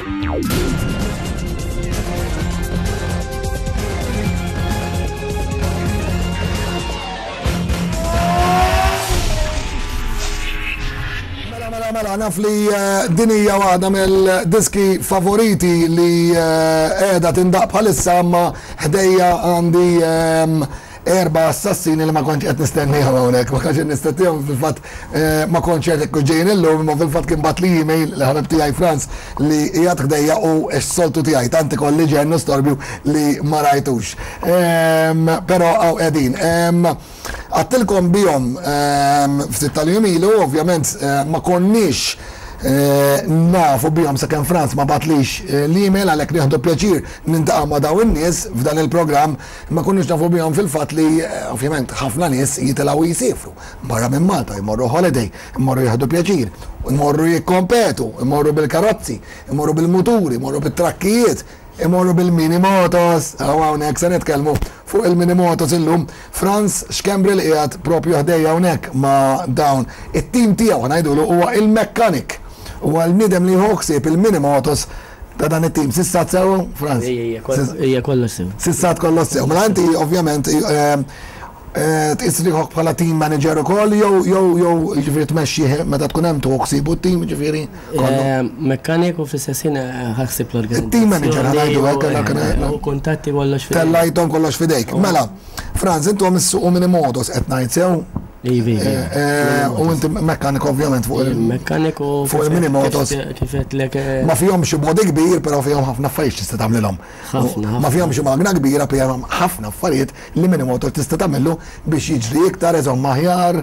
Mela naf li dinija waħda mill-diski favoriti li qiegħda tindaq bħalissa, ma ħdejja għandi 4 assassini li ma kontx qed nistennihom hawnhekk, ma kontx nistennihom fil-fatt ma kontx qed ikun ġejjin illum, ma fil-fatt kien bat li email li ħabib tiegħi Franz li qiegħed ħdejja u x-soltu tiegħi tanti kolli ġennu storbju li ma rajtux. Però hawn qegħdin. Għattilkom bihom ftit tal-jum ilu, ovvjament ma konniex nafu bihom sakemm Franz ma batlix l-email għalhekk nieħdu pjaċir nintaqa' ma' dawn in-nies f'dan il-programm, ma konniex nafu bihom fil-fatt li ovvjament ħafna nies jitilgħu jisifru barra minn Malta, jmorru holiday, jmorru jieħdu pjaċir, jmorru jikkompetu, jmorru bil-karozzi, jmorru bil-muturi, jmorru bit-trakkijiet, imorru bil-minimotos, hawnhekk se nitkellmu fuq il-minimotos illum. Franz Xkembrel qiegħed propju ħdejja hawnhekk ma' dawn it-tim tiegħu ngħidulu huwa il-mechanic, huwa l-bniedem li ħoħsib il-minimotos ta' dan it-tim. Sissat sew, Franz? Hija kollox sew. Sissat kollox sew. Mela inti ovvjament tisriħok bħala team manager ukoll jew ġifieri tmexxi meta tkun hemm tuħsibu t-tim ġifieri. Mekkaniku fl-istessin ħassib l-organizzazzjoni. It-team manager ngħidu hekk u kuntatti kollox fidejk. Tellajthom kollox fidejk. Mela, Franz, intom issuqu minimotos qed ngħid sew. U inti mekkanik ovvjament fuq il-minimotos. Ma fihom xi bodi kbir, però fihom ħafna affarijiet tista' tagħmlilhom. Ma fihom xi magna kbira, però ħafna affarijiet li minimotor tista' tagħmillu biex jiġri iktar eżomm aħjar,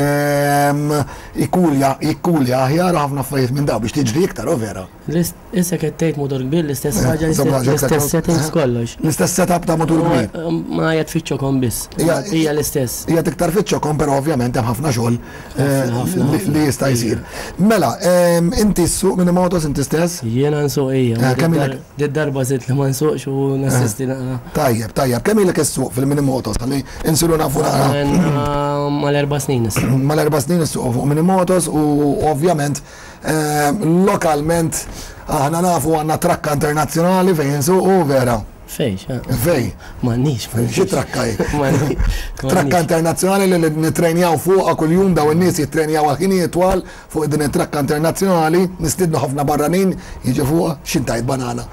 jikkulja aħjar ħafna affarijiet minn daw biex tiġri iktar, u vera. Issa qed tgħid motor kbir l-istess ħaġa, l-istess settings kollox. L-istess setup ta' motor kbir. Ma qiegħed fiċċokom biss. Hija l-istess. Hija iktar fiċċokom, però ovvjament hemm ħafna xogħol li jista' jsir. Mela, inti ssuq minimotos inti stess? Jiena nsuq hija. Darba żied li ma nsuqx u nassisti naqra. Tajjeb, kemm ilek issuq fil-minimotos ħalli insiru nafu naqra. Mal-4 snin issuq. Mal-4 snin issuq fuq minimotos u ovvjament lokalment aħna nafu għandna trakka internazzjonali fejn insuqu vera. Fej. M'għandniex. Xi trakkaj? Trakka internazzjonali li nittrenjaw fuqha kuljum, daw in-nies jittrenjaw għal ħinijiet twal fuq din it-trakka internazzjonali, nistidnu ħafna barranin jiġu fuqha x'intajt banana.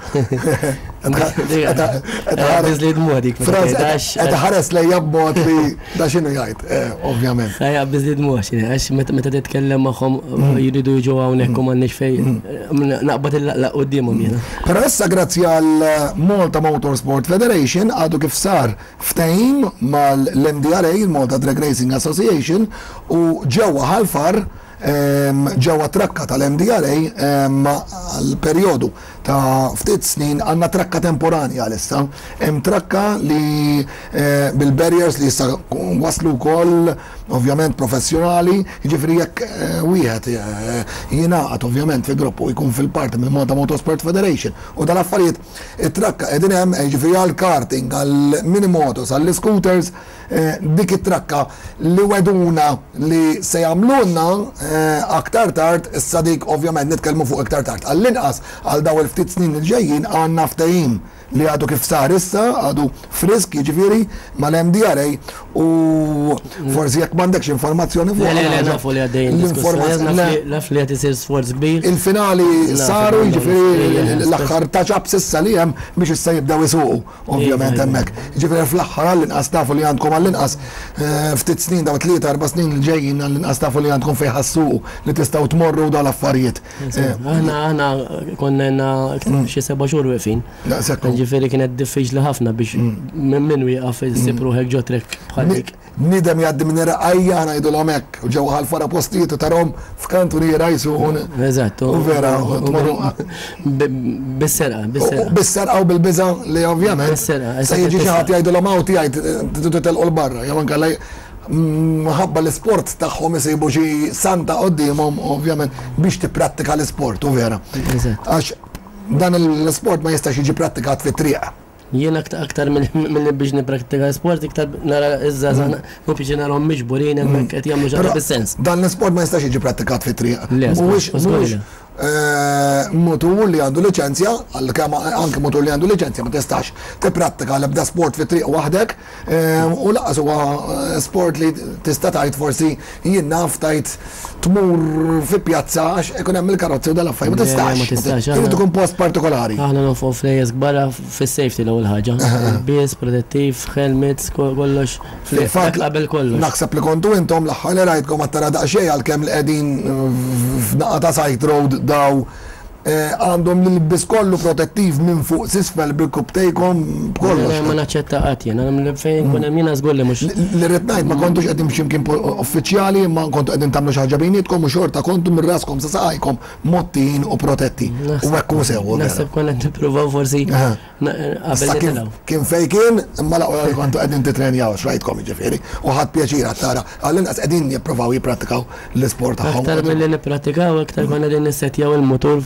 Qed ħares lejja b'mod li da x'inhu jgħid, ovvjament. Ħajjaqbiż li dmuħ għax meta titkellem magħhom jridu jiġu hawnhekk u m'għandniex fejn naqbad il-laqlaq qudiemhom jiena. Però issa grazzi għal Malta Motorsport Federation għadu kif sar ftehim mal-MDRA, il-Malta Drag Racing Association, u ġewwa ħalfar ġewwa trakka tal-MDRA għal-perjodu ta' ftit snin għandna trakka temporanja għalissa. Hemm trakka li bil-barriers li issa waslu wkoll ovvjament professjonali, jiġifieri jekk wieħed jingħaqad ovvjament fi gruppu jkun fil-parti mill-Malta Motorsport Federation u dal-affarijiet it-trakka qegħdin hemm jiġifieri għall-karting, għall-minimotos, għall-scooters, dik it-trakka li weduna li se jagħmlulna aktar tard, issa dik ovvjament nitkellmu fuq iktar tard. Għall-inqas għal daw il-ftit snin il-ġejjin għandna ftehim li għadu kif sar issa, għadu frisk jiġifieri mal-MDRA u forsi jekk m'għandekx informazzjoni fuq. Nafu li għaddejjin naf li qed isir sforz kbir. Il-finali saru jiġifieri l-aħħar touch-up issa li hemm biex issa jibdew isuqu ovvjament hemmhekk. Jiġifieri fl-aħħar għall-inqas tafu li għandkom għall-inqas ftit snin daw 3-4 snin il-ġejjin għall-inqas tafu li għandkom fejn ħassuqu li tistgħu tmorru dal-affarijiet. Aħna konna xi 7 xhur waqfin. Ġifieri kienet diffiċli ħafna biex minn wieqaf isib ruħek ġo trek bħal dik. Nidem jgħaddi minn irqajja ngħidulhom hekk u ġewwa ħalfara postijiet u tarhom f'kantuniera jsuqu. Eżatt. U vera bis-serqa u bil-biża li ovvjament se jiġi xi ħadd jgħidulhom hawn tiegħi tidu telqu l-barra jew anke ħabba l-isport tagħhom isibu xi santa qudiemhom ovvjament biex tipprattika l-isport u vera. Għax dan l-sport ma jistax jiġi prattikat fit-triq. Jien aktar minn biex niprattika l-sport, iktar nara iż-żgħażagħ u biex narahom miġburin hemmhekk qed jagħmlu ġara bis-sens. Dan l-sport ma jistax jiġi prattikat fit-triq. motur li għandu liċenzja, anke motur li għandu liċenzja ma tistax tipprattika l-ebda sport fi triq waħdek, u laqas huwa sport li tista' tgħid forsi jien naf tajt tmur fi pjazza għax ikun hemm il-karozzi u dal-affarijiet ma tistax. Irid ikun post partikolari. Aħna nofu flejjes kbar fis-safety l-ewwel ħaġa. Bies, protettiv, helmets, kollox qabel kollox. Naħseb li kontu intom l-aħħar li rajtkom għattara daqsxejn għalkemm li qegħdin f'naqqa ta' side road daw għandhom l-bis kollu protettiv minn fuq sisfel bil-kubtejkom b'kollox. Ma naċċetta qatt jien, fejn kun hemm jiena żgur li mhux. Li rrid ngħid ma kontux qegħdin x'imkien uffiċjali, ma kontu qegħdin tagħmlu xi ħaġa bejnietkom u xorta kontu minn raskom sa saqajkom mottin u protetti. U hekk hu sew. Naħseb konna nippruvaw forsi qabel nitilgħu. Kien fejn kien, imma laqgħu kontu qegħdin titrenjaw x'rajtkom jiġifieri u ħadd pjaċir tara għall-inqas qegħdin jippruvaw jippratikaw l-isport tagħhom. Aktar milli nippratikaw aktar konna qegħdin nissettjaw il-mutur.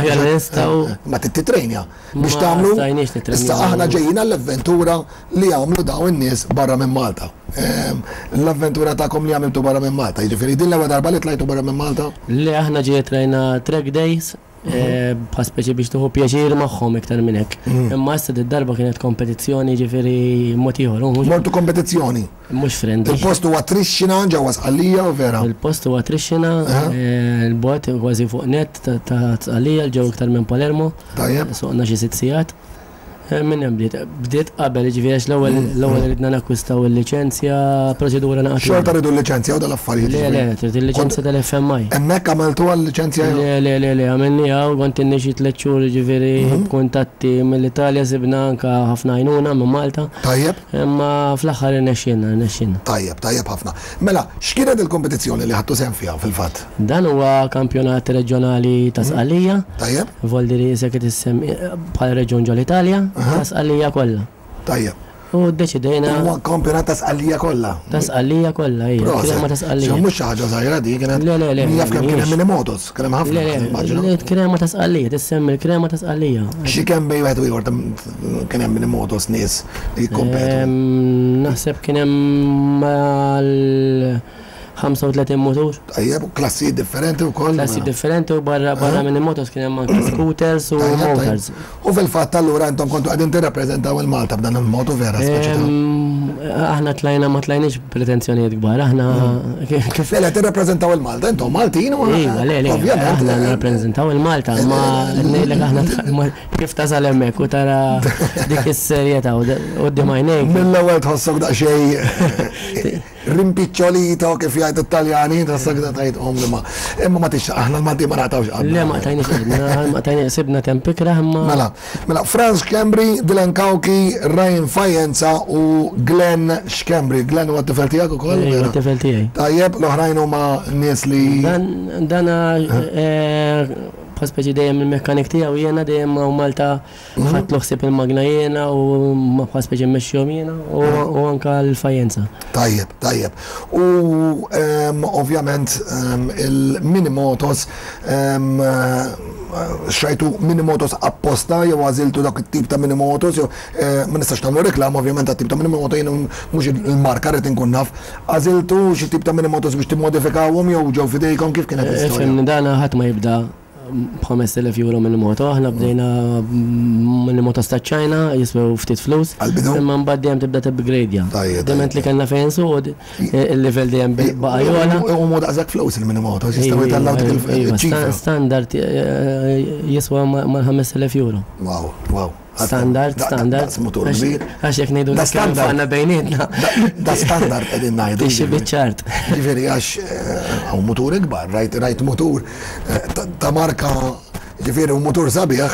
Ma titrejnja biex tagħmlu. Issa aħna ġejjin għall-avventura li għamlu daw in-nies barra minn Malta. L-avventura tagħkom li għamiltu barra minn Malta, jiġifieri din l-ewwel darba li tlajtu barra minn Malta? Li aħna ġejjed trajna track days, bħal speċi biex tuħu pjaċir magħhom iktar minn hekk. Imma issa d-darba kienet kompetizzjoni ġifieri mod ieħor. Mortu kompetizzjoni. Mhux friendly. Il-post huwa Trixxina ġewwa Sqallija u vera. Il-post huwa Trixxina, il-bot kważi fuq net ta' Sqallija ġew iktar minn Palermo. Tajjeb. Soqna xi 6 sigħat. Minn hemm bdiet qabel ġifieri l-ewwel ridna nakkwistaw il-liċenzja, proċedura naqgħu. Xorta ridu l-liċenzja u dal-affarijiet. Le, trid il-liċenzja tal-FMI. Hemmhekk għameltu għall-liċenzja? Le, għamilniha u kont inni xi 3 xhur ġifieri b'kuntatti mill-Italja sibna anke ħafna għajnuna minn Malta. Tajjeb. Imma fl-aħħar irnexxielna. Tajjeb ħafna. Mela, x'kienet il-kompetizzjoni li ħadtu sehem fiha fil-fatt? Dan huwa kampjonat reġjonali ta' Sqallija. Tajjeb. Voldiri sekret issemmi bħal reġjun ġol Italja. Ta' Sqallija kollha. Tajjeb. U ddeċidejna. Huwa kampjonat ta' Sqallija kollha. Ta' Sqallija kollha, hija. Krema ta' Sqallija. Mhux xi ħaġa żgħira di kienet. Le. Jaf kemm kien hemm minimotos, kien hemm ħafna. Le, krema ta' Sqallija, tissemmi l-krema ta' Sqallija. Xi kemm bej wieħed u ieħor kien hemm minimotos nies li jikkompetu. Naħseb kien hemm 35 motor. Tajjeb, klassi differenti wkoll. Klassi differenti u barra minn motos kien hemm anke scooters u motors. U fil-fatt allura intom kontu qegħdin tirrappreżentaw il-Malta b'dan il-motu vera aħna tlajna ma tlajniex pretenzjonijiet kbar, aħna kif le tirrappreżentaw il-Malta, intom Maltin u ovvjament aħna nirrappreżentaw il-Malta, ma ngħidlek aħna kif tasal hemmhekk u tara dik is-serjetà u qudiem għajnejk. Mill-ewwel tħossok daqsxejn rimpicciolito kif jgħid it-Taljani tħossok da tajt li ma. Imma ma tix aħna l-Malti ma nagħtawx qabel. Le ma tajniex sibna tempikra imma. Mela Franz Schembri, Dylan Kauki, Ryan Fajenza u Glenn Schembri. Glenn huwa t-tifel tiegħek ukoll? Huwa t-tifel tiegħi. Tajjeb, l-oħrajn huma nies li. Dan bħaspeċi dejjem il-mekkanik tiegħu jiena dejjem ma' Malta ħadd ħsieb il-magna jiena u bħaspeċi mmexxihom jiena u anke l-Fajenza. Tajjeb. U ovvjament il-minimotos xajtu minimotos apposta jew għażiltu dak it-tip ta' minimotos jew ma nistax nagħmlu reklam ovvjament tat-tip ta' minimoto jiena mhux il-marka rrid inkun naf. Għażiltu xi tip ta' minimotos biex timmodifikawhom jew ġew fidejkom kif kienet l-istorja? Fimni dan ħadd ma jibda b'5,000 € minn moto, aħna bdejna minn moto sta' ċajna, jiswew ftit flus, imma mbagħad dejjem tibda tibgradja. Dement li kellna fejn suqod, il-level dejjem baqa' jola. U mod daqshekk flus il-minimoto, jistgħu jitallgħu dik il-ċifra. Standard jiswa mal 5,000 €. Wow. Standard. Għax jek nejdu l-standard għanna bejnietna. Da standard edin najdu. Tixi bitċart. Ġifiri għax għaw motur ikbar, rajt motur ta' marka ġifiri u motur sabiħ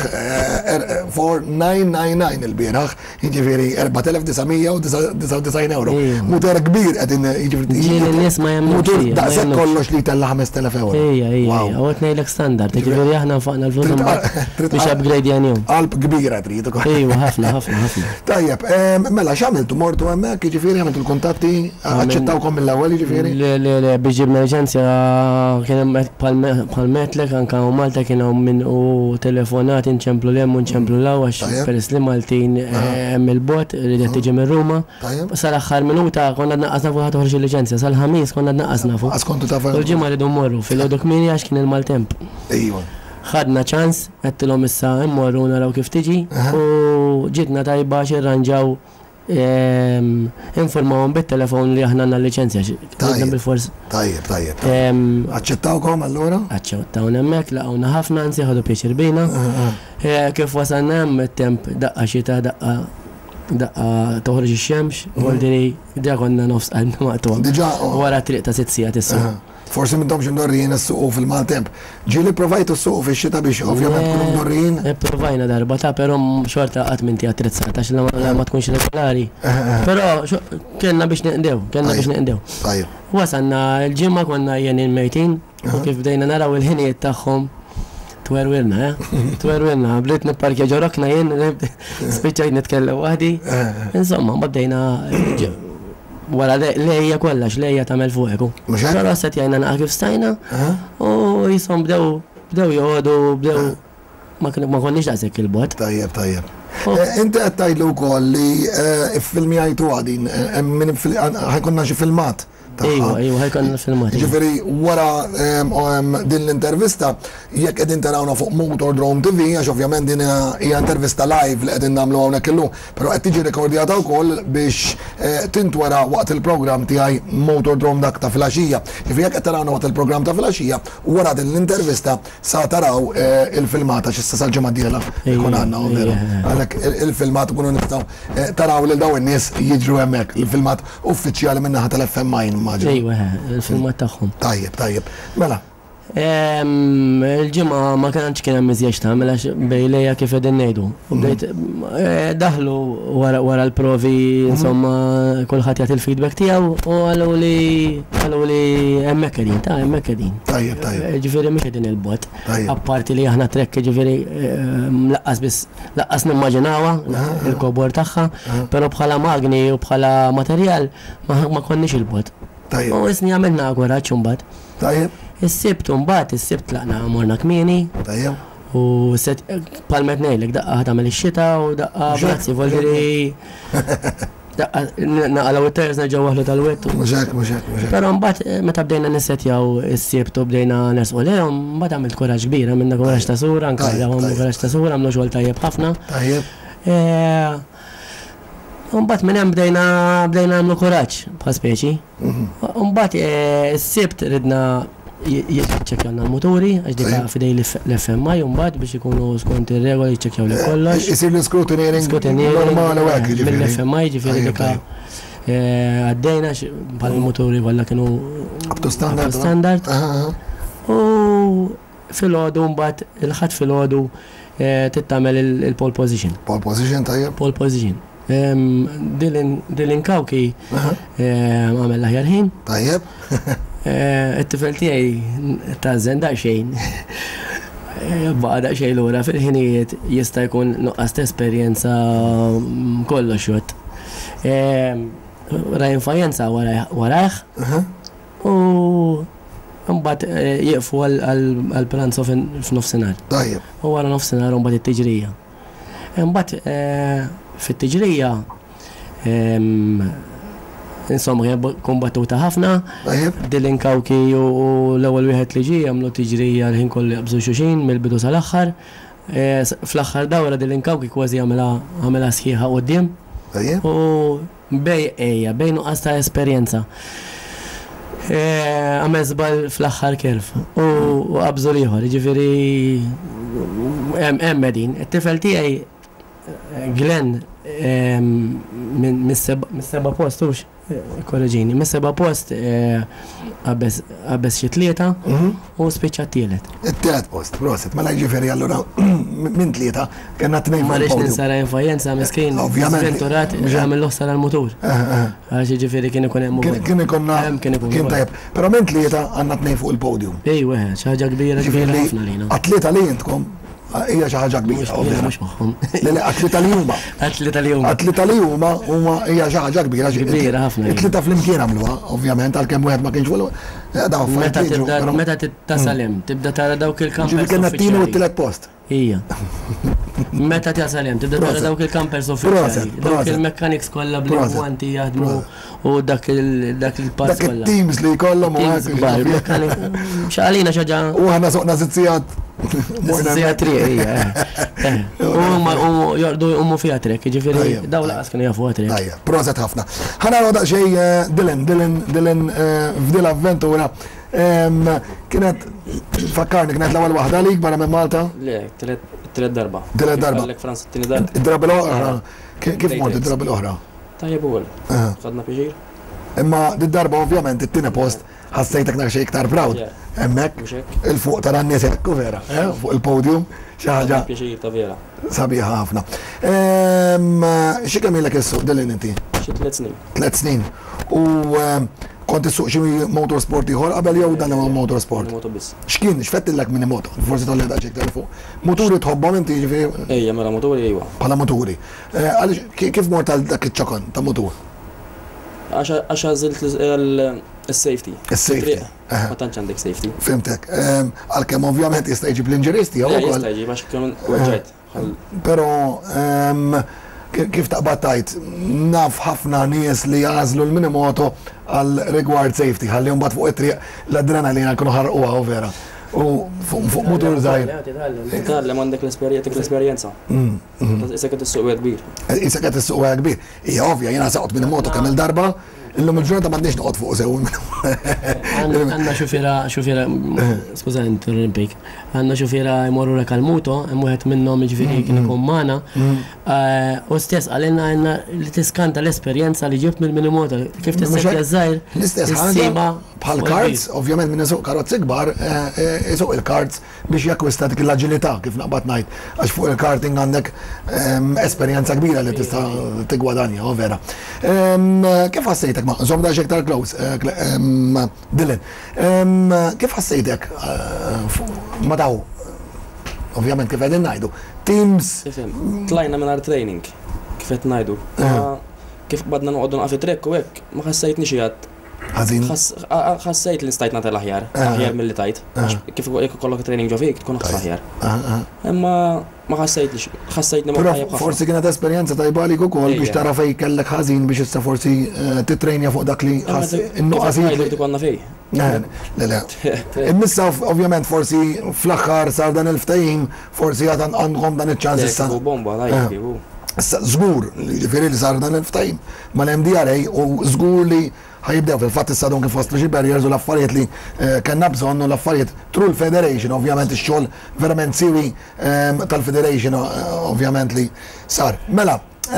4999 il-biraħ, ġifiri 4,999 €. Motor kbir għedin ġifiri. Ġili n-nis ma jemmu. Motor daqsek kollox li tella 5,000 €. Ija, għot nejlek standard, ġifiri aħna faqna l-flus biex upgrade janjum. Qalb kbira trid. Ija, ħafna. Tajjeb, mela x'għamiltu mortu hemmhekk, ġifieri għamiltu l-kuntatti, aċċettawkom mill-ewwel ġifieri? Le biex ġibna liċenzja kien bħal metlek anke Malta kienu minn u telefonati nċemplu l-hemm u nċemplu l-għaw għax peress li Maltin hemm il-bot li qed tiġi minn Ruma. Sal-aħħar minuta konna naqqasna fuq ħadd toħroġ il-liċenzja, sal-ħamis konna naqqasna fuq. Għaskontu ta' il-ġimgħa rridu mmorru fil-għodok mini għax kien il-maltemp. Ejwa. ħadna ċans, għettilhom issa immorru naraw kif tiġi u ġitna tajba xirranġaw informawhom bit-telefon li aħna għandna licenzja bil-fors. Tajjeb. Aċċettawkom allura? Aċċettawna hemmhekk, laqgħuna ħafna anzi ħadu pjaċir bejna. Kif wasalna hemm it-temp daqqa xita daqqa toħroġ ix-xemx, għaldiri dak konna nofs qalbna maqtuha. Diġà wara triq ta' 6 sigħat is-suq. Forsi m'intomx imdorrijin is-suqu fil-maltemp. Ġieli provajtu s-suqu fix-xita biex ovvjament tkunu mdorrijin. Provajna darba ta' però xorta qatt minti attrezzata għax ma tkunx regolari. Però kellna biex neqdew. Wasanna l-ġimma konna jien il-mejtin u kif bdejna naraw il-ħinijiet tagħhom twerwilna, bdiet nipparkja ġorokna jien, spiċċajt nitkellem waħdi. Insomma, bdejna wara lejja kollax, lejja tagħmel fuqeku. Però set jajna naqa' kif stajna u jisom bdew joqogħdu, ma konniex daqshekk il-bot. Tajjeb. Inti qed tgħidlu wkoll li f-filmi għajtu għadin, ħajkonna xi filmat. Ejwa, ħajkonna filmat. Ġifieri wara din l-intervista jekk qegħdin tarawna fuq Motordrome TV għax ovvjament din hija intervista live li qegħdin nagħmlu hawnhekk illum, però qed tiġi rekordjata wkoll biex tintwera waqt il-programm tiegħi Motordrome dak ta' filgħaxija. Ġifieri jekk qed tarawna waqt il-programm ta' filgħaxija wara din l-intervista sa taraw il-filmata x'issa sal-ġimgħa d-dieħla jkun għandna veru. Għalhekk il-filmat ikunu nistgħu taraw lil dawn in-nies jiġru hemmhekk, il-filmat uffiċjali min-naħa tal-FM. Ejwa, il-filmat tagħhom. Tajjeb. Mela. Il-ġimgħa ma kienx kien hemm iżjed tagħmel għax bejlejja kif qegħdin ngħidu. Bdejt daħlu wara l-provi insomma kulħadd jagħti il-feedback tiegħu u qalu li hemmhekk qegħdin. Tajjeb. Ġifieri mhux qegħdin il-bot. Apparti li aħna trekk ġifieri laqqas nimmaġinawha il-kobor tagħha, però bħala magni u bħala materjal ma konniex il-bot. U isni għamilna għoraċ mbagħad. Tajjeb. Is-sibt laqna morna kmieni. Tajjeb. U palmet ngħidlek daqqa tagħmel ix-xita u daqqa brazzi volveri naqalaw it-ters nerġgħu waħlu tal-wett. Mhux. Però mbagħad meta bdejna nissetjaw is-sibt u bdejna nesqu lehom, mbagħad għamilt kuraġġ kbira, minna kuraġġ ta' sura, anke għamlu kuraġġ ta' sura, għamlu xogħol tajjeb ħafna. Tajjeb. Mbagħad minn hemm bdejna nagħmlu kuraġġ bħal speċi. Mbagħad is-sibt ridna jiċċekkjawna l-moturi għax dik fidej l-FMI u mbagħad biex ikunu skont ir-regoli jiċċekkjaw li kollox. Isir l-scrutineering normali hekk ġifieri. Mill-FMI ġifieri dik għaddejna bħal il-moturi kollha kienu up to standard. U fil-għodu mbagħad il-ħadd fil-għodu tittamel il-pole position. Pole position tajjeb. Pole position. Dilin Kawki għamel l-aħjar ħin. Tajjeb. it-tifel tiegħi tażen daqsxejn. Baqa daqsxejn lura fil-ħinijiet jista' jkun nuqqas ta' esperjenza kollox jgħod. Ra infajenza warajh u mbagħad jieqfu għall-pranzo f'nofsinhar. Tajjeb. U wara nofsinhar mbagħad it-tiġrija. Mbagħad fit-tiġrija insomma kombattuta ħafna. Dilin Kawki u l-ewwel wieħed li ġie għamlu tiġrija l-ħin kollu jaqbżu xulxin mill-bidu sal-aħħar. Fl-aħħar dawra Dilin Kawki kważi għamela sħiħa quddiem. U bej nuqqas ta' esperjenza. Għamel żball fl-aħħar kerf u qabżu ieħor, jiġifieri hemm din. It-tifel tiegħi Glenn mis-seba post korreġini, mis-seba post għabbes xi tlieta u spiċċa t-tielet. It-tielet post, proset, mela jiġifieri allura minn tlieta kellna tnejn. Ma rridx ninsara infajenza miskin, sventurat ġamel l-oħsar għall-mutur. Għax jiġifieri kien ikun hemm kien tajjeb. Però minn tlieta għandna tnejn fuq il-podium. Wieħed, xi ħaġa kbira ħafna lina. Għat-tlieta li intkom hija xi ħaġa kbira. Mhux magħhom. Għat-tlieta li huma. Għat-tlieta li huma hija xi ħaġa kbira. Kbira ħafna. It-tlieta flimkien għamluha, ovvjament għalkemm wieħed ma kienx Meta tasal hemm, tibda tara dawk il-kamp. Ġifieri kellna t-tieni u t-tielet post. Hija. Meta tasal hemm, tibda tara dawk il-campers uffiċjali, dawk il-mechanics kollha bl-gwanti jaħdmu u dak il-pass kollha. Dak it-teams li jkollhom u x'għalina xaġa. U aħna soqna sizzijat. Sizzijat triq, u jordu jqummu fiha triq, ġifieri daw laqas kienu jafu triq. Proset ħafna. Ħana għoda xej Dylan f'dil avventura. Kienet fakkarni kienet l-ewwel waħda lik barra minn Malta? Le, tliet darba. Tliet darba. Għallek Franza t-tieni darba. Id-drabi l-oħra. Kif mort id-drabi l-oħra? Tajjeb ukoll. Ħadna pjaċir. Imma d-darba ovvjament it-tieni post ħassejtek naqra xejn iktar proud. Hemmhekk il-fuq tara-n-nies hekk u vera, fuq il-podium xi ħaġa. Pjaċir ta' vera. Sabiħa ħafna. Xi kemm ilek is-suq Dylan inti? Xi 3 snin. 3 snin. U kont issuq xi motorsport ieħor qabel jew dan huwa motorsport? Moto biss. X'kien x'fettilek minn moto? Forsi tolli daqsxejn iktar fuq. Moturi tħobbhom inti ġifieri? Ejja mela moturi ejwa. Bħala moturi. Għaliex kif mort għal dak iċ-ċokon ta' motur? Għax għażilt is-safety. Is-safety. Ma tantx għandek safety. Fimtek. Għalkemm ovvjament jista' jġib l-inġuristi jew ukoll. Jista' jġib għax kienu weġġajt. Però kif taqbad tajt, naf ħafna nies li jażlu l-minimoto għal rigward safety, ħalli mbagħad fuq it-triq l-adrenalina jkunu ħarquha u vera. U fuq motor żgħir. Titgħallem għandek l-esperjenza. Issa qed issuq wieħed kbir. Issa qed issuq wieħed kbir. Hija ovvja jiena saqt minimoto kemm il-darba, illum il-ġurnata m'għandniex noqgħod fuq sew. Għandna xufiera, skuża interrompik, għandna xufiera jmorru lek għall-muto, hemm wieħed minnhom jiġifieri kien ikun magħna, u stess għalilna għandna li tiskanta l-esperjenza li ġibt mill-minimoto, kif tissettja żgħir. L-istess ħaġa bħal kards, ovvjament minn isuq karozzi kbar, isuq il-kards biex jakkwista dik l-aġilità kif naqbad ngħid, għax fuq il-karting għandek esperjenza kbira li tista' tigwadanja, vera. Kif ħassejtek ma' żomm dax iktar close, Dylan, kif ħassejtek ma' daw? Ovvjament kif qegħdin ngħidu. Teams. Tlajna mingħajr training, kif qed ngħidu. Kif badna noqogħdu naqaf it-trekk u hekk ma ħassejtniex qiegħed. Ħażin. Ħassejt li stajt nagħti l-aħjar, aħjar milli tajt. Kif jekk ikollok training ġo fik tkun aħjar. Imma ma ħassejtni ma tajjeb ħafna. Forsi kienet esperjenza tajba għalik ukoll biex tara fejn kellek ħażin biex issa forsi titrejnja fuq dak li innuqasin li konna fej. Le. Immissa ovvjament forsi fl-aħħar sar dan il-ftehim forsi għandhom dan iċ-ċans issa. Bomba dajk. Issa żgur li ġifieri li sar dan il-ftehim mal-MDRA u żgur li ħajibdew fil-fatt issa don kif waslu xi barriers u l-affarijiet li kellna bżonn u l-affarijiet through l-Federation, ovvjament ix-xogħol verament siwi tal-Federation ovvjament li sar. Mela,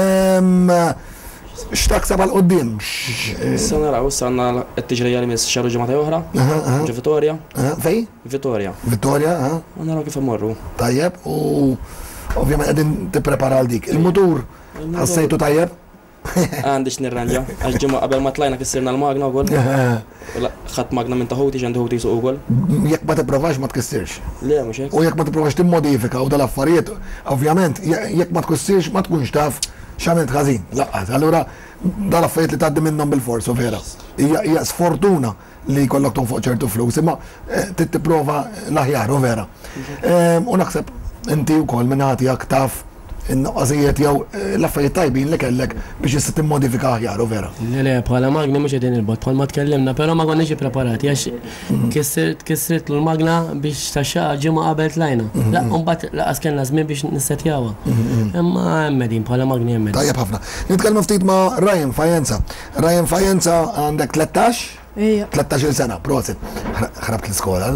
x'taksab għal qudiem? Issa naraw, issa għandna qed tiġri li miss xahar ġimgħa oħra, ġi Vittoria. Fejn? Vittoria. Vittoria, naraw kif immorru. Tajjeb, u ovvjament qegħdin tipprepara għal dik. Il-mutur ħassejtu tajjeb? Għandix nirranġa, għax ġimma qabel ma tlajna kissirna l-magna wkoll. Ħadd magna minn taħuti ġandu ħuti suq ukoll. Jekk ma tipprovax ma tkissirx. Le mhux hekk. U jekk ma tipprovax timmodifika u dal-affarijiet, ovvjament jekk ma tkissirx ma tkunx taf x'għamilt ħażin. Laqqas, allura dal-affarijiet li tgħaddi minnhom bil-forz u vera. Hija sfortuna li jkollok tonfoq ċertu flus, imma tipprova l-aħjar u vera. U naħseb inti wkoll minn ħatijak taf in-noqqasijiet jew l-affarijiet tajbin li kellek biex issa timmodifika aħjar u vera. Le, bħala magni mhux qegħdin il-bot, bħalma tkellimna, però ma konniex ippreparati għax kissret l-magna biex taxxaqa ġimgħa qabel tlajna. La, mbagħad laqas kellna żmien biex nissetjawha. Imma hemmedin bħala magni hemmedin. Tajjeb ħafna. Nitkellmu ftit ma' Ryan Fajenza. Ryan Fajenza għandek 13? 13 sena, proset. Ħrabt l-iskola.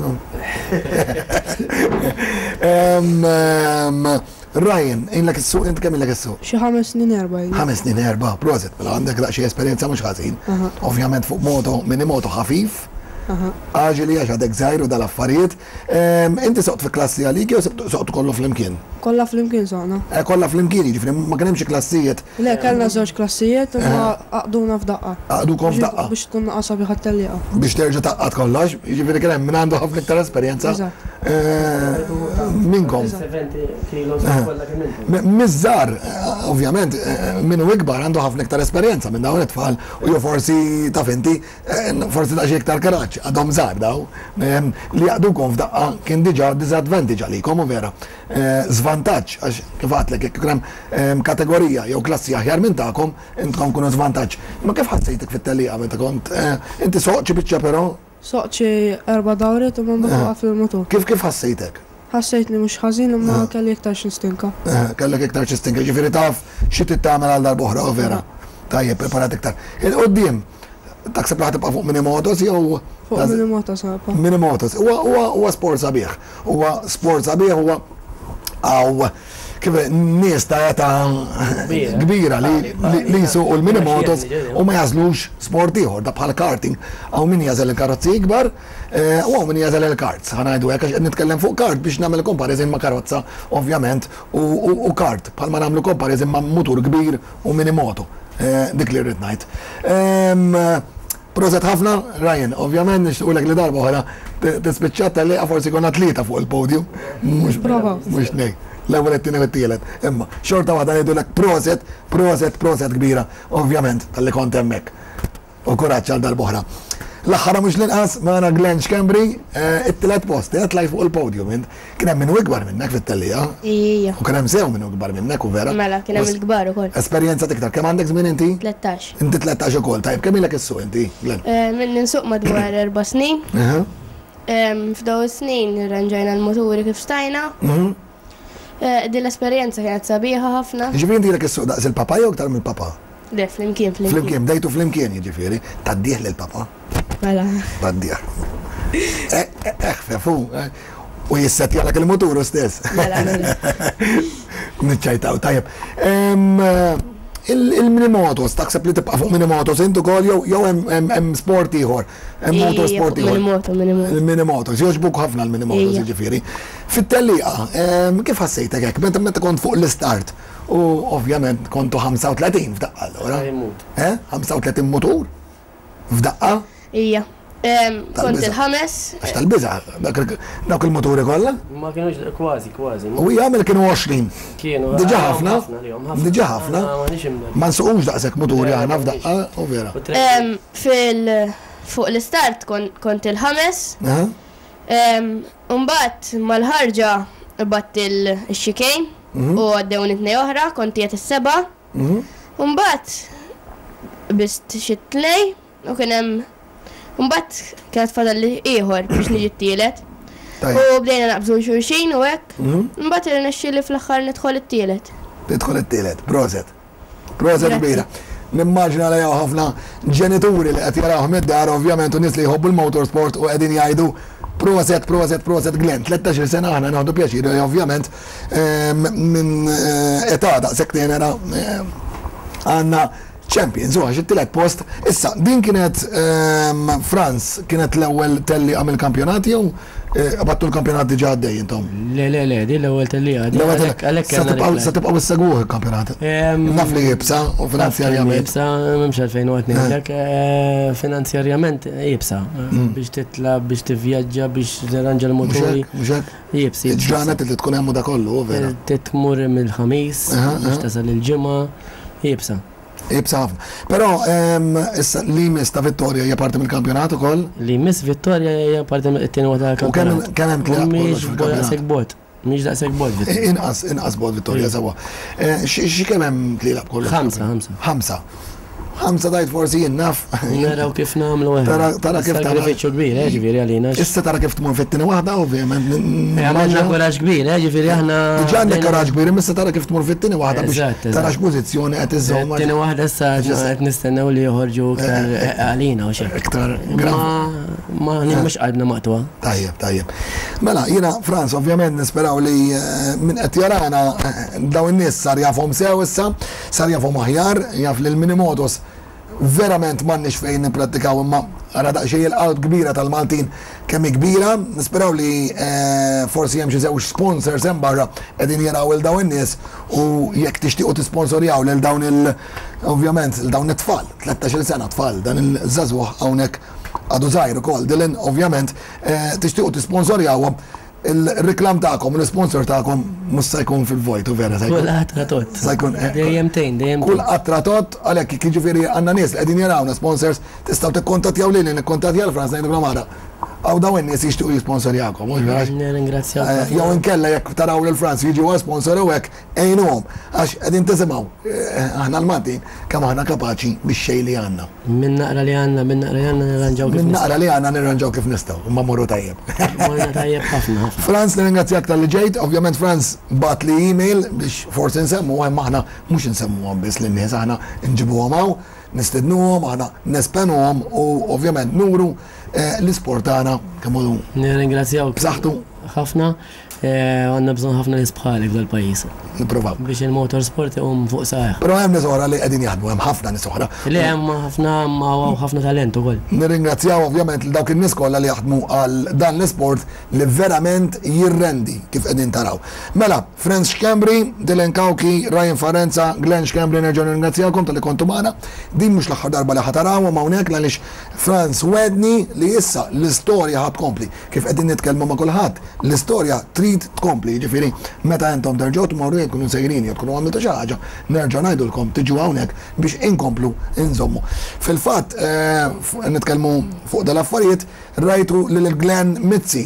Ryan, inlek is-suq, inti kemm ilek is-suq? Xi 5 snin 4. 5 snin 4, proset. Mela għandek xi esperjenza mhux ħażin. Ovvjament fuq moto, minimoto ħafif. Għaġili għax għadek żgħir u dal-affarijiet. Inti soqt fi klassi għalik jew soqt kollu flimkien? Kollha flimkien soqna. Kollha flimkien, jiġifieri ma kien hemm xi klassijiet. Le, kellna żewġ klassijiet imma għaqduna f'daqqa. Għaqdukom f'daqqa. Biex tkun naqasa biħat tellieqa. Biex terġa' taqqat kollox, jiġifieri kien hemm min għandu ħafna iktar esperjenza. Minkom. 70 kilos kollha kemm intom. Mizzar, ovvjament, minnu ikbar għandu ħafna iktar esperjenza minn dawn it-tfal u jo forsi taf inti, forsi ta' xi iktar karaġġ, għadhom żgħar daw, li jaqdukom f'daqqa kien diġà disadvantage għalikom u vera. Żvantaġġ, għax kif għatlek jekk hemm kategorija jew klassi aħjar minn tagħkom, intkom kunu żvantaġġ. Ma kif ħassejtek fit-tellieqa meta kont inti soqċi biċċa però? Soqċi 4 dawret u ma waqaf il-motor. Kif ħassejtek? Ħassejt li mhux ħażin imma kelli iktar xistinka. Kellek iktar xistinka, ġifieri taf xi tittamel għal darb'oħra u vera. Tajjeb, preparat iktar. Il-qoddim, taħseb li ħatibqa' fuq minimotos jew Fuq minimotos ħabqa. minimotos. Huwa sport sabiħ. Huwa sport sabiħ huwa għaw kif nies ta' eta kbira li jisuqu l-minimotos u ma jażlux sport ieħor da bħal karting. Għaw min jażel il-karozzi ikbar u għaw min jażel il-karts. Ħanajdu hekk għax nitkellem fuq kart biex nagħmel comparison ma' karozza ovvjament u kart bħalma nagħmlu comparison ma' mutur kbir u minimoto. Dik li rrid ngħid. Proset ħafna, Ryan, ovvjament nixtuqlek li darba oħra tispiċċata li forsi konna tlieta fuq il-podium. Mhux nej. L-ewwel it-tieni u t-tielet. Imma xorta waħda ngħidulek proset kbira, ovvjament tal-li kont hemmhekk. U kuraġġ għal darba oħra. L-aħħar mhux l-inqas magħna Glenn Xkembri, it-tielet post, tlaj fuq il-podium. Kien hemm minnu ikbar minnek fit-tellija. Ija. U kien hemm sew minnu ikbar minnek u vera. Mela, kien hemm il-kbar ukoll. Esperjenza tiktar, kemm għandek żmien inti? 13. Inti 13 ukoll, tajb, kemm ilek issuq inti, Glenn? Min ninsuq madwar 4 snin. F'daw is-snin ranġajna l-moturi kif stajna. Din l-esperjenza kienet sabiħa ħafna. Ġifieri inti ilek issuq daqs il-papa jew aktar mill-papa? Le, flimkien. Flimkien, bdejtu flimkien jiġifieri, taddieħ lill-papa. Mela. Taddieħ. Fefu. U jissetjalek il-moturu stess. Mela. Nitċajtaw, tajjeb. Il-minimotos, taħseb li tibqa' fuq minimotos intu kol jew hemm sport ieħor, hemm motorsport ieħor. Il-minimotos, jogħġbuk ħafna l-minimotos jiġifieri. Fit-tellieqa, kif ħassejtek hekk? Meta kont fuq l-istart u ovvjament kontu 35 f'daqqa allura. 35 motur? F'daqqa? Ija. Kont il-ħames. Għax tal-biża, dak il-moturi kollha? Ma kienux kważi. U jagħmel kienu 20. Kienu. Diġà ħafna. Diġà ħafna. Ma nsuqux daqshekk moturi aħna f'daqqa, u vera. Fuq l-istart kont il-ħames. Mbagħad mal-ħarġa batt il-xikejn u għaddew nitnej oħra, kont qiegħed is-seba'. Mbagħad bist xi tlej u kien hemm mbagħad kienet fadal li ieħor biex niġi t-tielet. U bdejna naqbżu xulxin u hekk. Mbagħad irnexxieli fl-aħħar nidħol it-tielet. Tidħol it-tielet, proset. Proset kbira. Nimmaġina li ħafna ġenituri li qed jarawh mid-dar ovvjament u nies li jħobbu l-motorsport u qegħdin jgħidu proset Glenn. 13 sena aħna naħdu pjaċir ovvjament minn età daqshekk tenera għandna Champions, għax it-tielet post. Issa, din kienet Franz, kienet l-ewwel telli għamil kampjonati jew għabattu l-kampjonat diġà għaddej intom? Le, di l-ewwel telli għaddej. Sa tibqgħu isseguh il-kampjonat. Naf li jibsa u finanzjarjament. Jibsa, m'hemmx għalfejn waqt ngħidlek, finanzjarjament jibsa. Biex titlab, biex tivvjaġġa, biex tirranġa l-motori. Mhux hekk? Jibsi. Il-ġranet li tkun hemm da kollu, vera. Titmur mill-ħamis, biex tasal il-ġimgħa, jibsa. Ibsa ħafna. Però li miss ta' Vittoria hija parti mill-kampjonat ukoll? Li miss Vittoria hija parti mill-tieni waħda tal-kampjonat. U kemm hemm tlieq daqshekk bot. Mhix daqshekk bot. Inqas bot Vittoria sewwa. Xi kemm hemm tlielab kollu? 5. 5 dajt forsi jinnaf. Naraw kif nagħmlu Tara kif sakrifiċċju kbir, ġifieri għalina. Issa tara kif tmur fit-tieni waħda ovvjament. Għamilna kuraġġ kbir, ġifieri aħna. Diġà għandek kuraġġ kbir, issa tara kif tmur fit-tieni waħda biex tara x'pożizzjoni qed iżżomm. Tieni waħda issa qed nistennew li joħorġu iktar għalina u xi. Iktar ma mhux qadna maqtwa. Tajjeb. Mela, jiena Franz ovvjament nisperaw li min qed jarana dawn in-nies sar jafhom sew issa, sar jafhom aħjar, jaf li l-minimotos verament m'għandniex fejn nipprattikaw imma ara daqsxejn il-qalb kbira tal-Maltin kemm kbira, nisperaw li forsi hemm xi żewġ sponsors hemm barra qegħdin jaraw il dawn in-nies u jekk tixtiequ tisponsorjaw lil dawn ovvjament il dawn it-tfal, 13 sena tfal, dan il-żagħżugħ hawnhekk għadu żgħir ukoll Dylan ovvjament tixtiequ tisponsorjawhom il-reklam ta'kom, il-sponsor ta'kom, mus se jkun fil-vojt, u vera, Kull qatra tot. se jkun. Dejjemtejn, dejjem. Kull qatra tot, għalek kħiġifiri għanna nies li għedin jarawna sponsors, tistaw t-kontatjaw li n-kontatjaw l-Frans, najdu għamara. Għaw daw n-nies jishtuq jisponsorjakom, mux vera? Ringrazzjak. Jow inkella jek taraw l-Frans jiġi għu sponsor u għek, ejnuhom, għax għedin tisimaw, aħna l-Maltin, kam aħna kapaċi biex xej li għanna. Min naqra li għanna nirranġaw kif Min naqra li għanna nirranġaw kif nistaw, ma morru tajjeb. Morna tajjeb ħafna. Frans, nirringrazzjak tal-li ġejt, ovvjament Frans bat li e-mail biex forsi nsemmu għem maħna, mux nsemmu għem bis l-nies, aħna nġibu għamaw, nistednu għem, aħna nespenu għem u ovvjament nuru l-isportana kemmu Nirringrazzjaw b'saħħtu ħafna, għanna bżon ħafna nisbħalek dal-pajis. nipprovaw. Biex il-motorsport fuq saħ. Però hemm nies oħra li qegħdin jaħdmu, hemm ħafna nies oħra. Li hemm ħafna talent ukoll. Nirringrazzjaw ovvjament l dawk in-nies kollha li jaħdmu għal dan l-isport li verament jirrendi kif qegħdin taraw. Mela, Franz Xkembri, Dylan Kawki, Ryan Farenza, Glenn Xkembri nerġgħu nirringrazzjawkom tal-li kontu magħna. Din mhux l-aħħar darba li ħatarawhom hawnhekk għaliex Franz wedni li issa l-istorja ħad kompli. Kif qegħdin nitkellmu ma' kulħadd, l-istorja trid tkompli, jiġifieri meta intom terġgħu tmorru jkunu sejrin jew tkunu għamiltu xi ħaġa, nerġa' ngħidulkom tiġu hawnhekk biex inkomplu inżommu. Fil-fatt nitkellmu fuq dal-affarijiet rajtu lil Glenn Mizzi,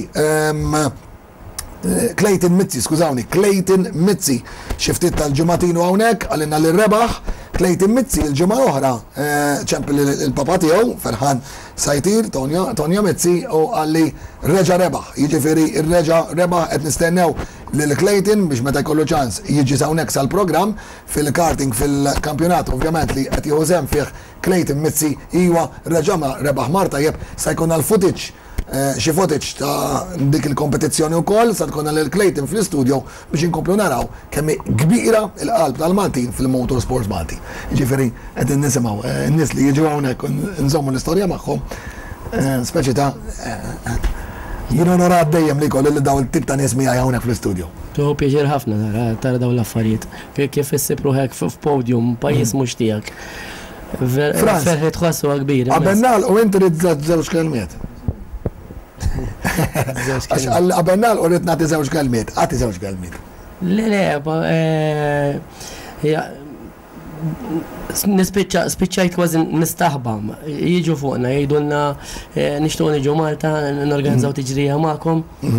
Clayton Mizzi, skużawni, Clayton Mizzi, xiftit tal-ġumatinu hawnhekk għalina li rebaħ Clayton Mizzi il-ġimgħa oħra ċempel il-papa tiegħu Ferħan Sajtir, Tonja Mizzi u għalli reġa' rebaħ, jiġifieri ir-reġa' rebaħ qed nistennew lil Clayton biex meta jkollu ċans jiġi hawnhekk sal-programm fil-karting fil-kampjonat ovvjament li qed jieħu sehem fih Clayton Mizzi iwa reġa' rebaħ Marta jeb se jkun għal-footage xi footage ta' dik il-kompetizzjoni wkoll sa tkun lil Clayton fl-istudio biex inkomplu naraw kemm kbira il-qalb tal-Maltin fil-motorsports Malti. Ġifieri qed nisimgħu n-nies li jiġu hawnhekk nżommu l-istorja magħhom speċi ta' jien onorat dejjem li kollu li daw il-tip ta' nies miegħi hawnhekk fl-istudio. Tu pjaċir ħafna tara dawn l-affarijiet. Kif issib ruħek f'podium pajjiż mhux tiegħek. Ferħet ħossuha kbira. Qabennal u inti rid żewġ kelmiet. Għax għabennal u rrit nati zewġ kelmiet, għati zewġ kelmiet. Spiċċajt kważi nistaħbam, jiġu fuqna, jgħidulna nixtuq niġu Malta, n-organizzaw tiġrija ma'kom.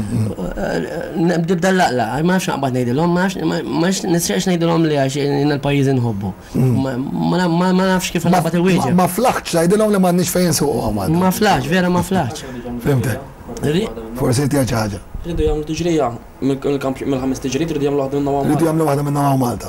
Nibda l-laqla, ma nafx naqbad ngħidilhom, ma nisreqx ngħidilhom li għax il-pajjiż inħobbu. Ma nafx kif naqbad il-wieġeb. Ma flaħx ngħidilhom li m'għandniex fejn suqhom Malta. Ma flaħx, vera ma flaħx. Fimtek. Forsi tiegħek xi ħaġa. Rridu jagħmlu tiġrija mill-ħames tiġrijiet rridu jagħmlu waħda minnhom Rridu jagħmlu waħda minnhom Malta.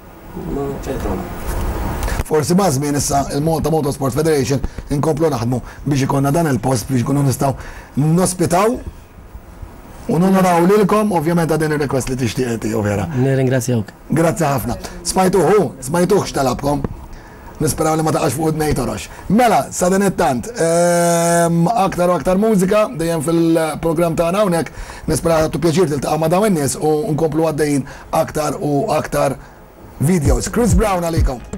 Forsi ma' żmien issa il-Malta Motorsport Federation inkomplu naħdmu biex ikonna dan il-post biex ikunu nistgħu nospitaw u nonoraw lilkom ovvjament din ir-request li tixtieq tiegħu vera. Nirringrazzjawk. Grazzi ħafna. Smajtuh x'talabkom. Nisperaw li ma taqax fuq id-nejtorox. Mela, sa dan it-tant, aktar u aktar mużika, dejjem fil-program ta' hawnhekk, nisperaw tu pjaċir tiltaqa' ma' dawn in-nies u nkomplu għaddejjin aktar u aktar videos. Chris Brown għalikom.